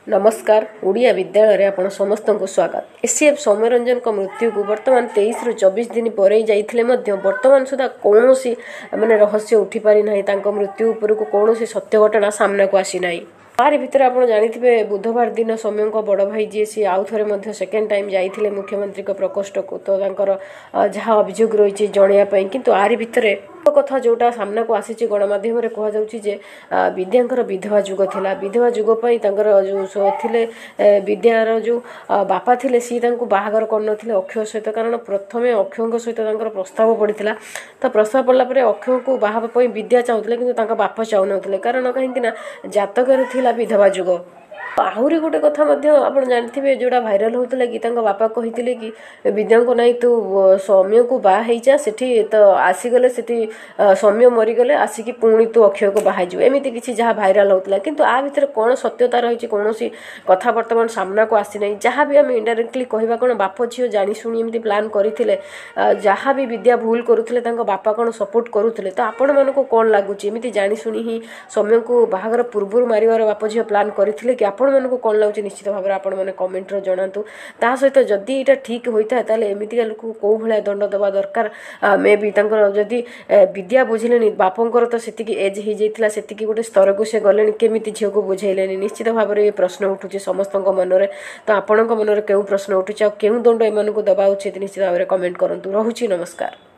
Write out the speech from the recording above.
नमस्कार ओडिया विद्यालय रे आपण समस्त को स्वागत। एसीएफ सौम्यरंजन को मृत्यु को वर्तमान 23 रु 24 दिन पर जाइथिले मध्य वर्तमान सुधा कौनसी माने रहस्य उठी पारि नाही। तांको मृत्यु ऊपर को कौनसी सत्य घटना सामना को आसी नाही। तारि भितर आपण जानिथिबे बुधवार दिन सौम्य को बड़ भाई जी सी आउ थरे मध्य सेकेंड टाइम जाइथिले मुख्यमंत्री को प्रकोष्ठ को तो तांकर जहाँ अभियोग रही जणिया पई किंतु आरि भितरे कथा जोटा सामना को आसी गणमाध्यम कह जाउची जे विद्यांकर विधवा जुग थिला। विधवा जुग पई तांकर जो थिले विद्यार जो बापा थिले सी तांको बाहागर करनथिले अक्षय सहित, कारण प्रथमे अक्षय सहित तांकर प्रस्ताव पड़िथिला। तो प्रस्ताव पड़ला परे अक्षय को बाहा पई विद्या चाहुथिले किंतु तांका बापा चाहु नथिले, कारण कहीं ना जातक थिला विधवा जुग। आहरी गोटे कथा आप जानते जोड़ा भाइराल होता कि बापा कही कि विद्या को नहीं तू सौम्य को बाजा से तो आसीगले से सौम्य मरीगले आसिकी पुणी तू अक्षय को बाहर एमती किसी जहाँ भाइराल होता किंतु आ भितर कौन सत्यता रही कौन कथा बर्तमान सामना को आसी ना। जहाँ भी आम इनडायरेक्टली कहवा कौन बाप झील जाशुणी एमती प्लां करते जहाँ भी विद्या भूल करुले बापा कौन सपोर्ट करुले। तो आपण मानक कौन लगुच एमती जाशुणी ही सौम्य को बाहागर पूर्व मारिवार बाप झील प्लां करते कि आपण मानक कौन लगुच निश्चित भाव में आपण मैंने कमेंट जनातु। ता सहित जदि यहाँ ठीक होता है एमतीका लोक कौ भाया दंड देवा दरकार। मे बी जदि विद्या बुझिले बापंकर तो सेतिकी एज हो जाइथिला सेतिकी गोटे स्तर को से गले केमी झील को बुझेले निश्चित भाव में ये प्रश्न उठुचे समस्त मनरे। तो आपण मनरे केउ प्रश्न उठुचे आ केउ दंड एमानकु दबा उचित निश्चित भाव में कमेंट करंतु। रहुछि नमस्कार।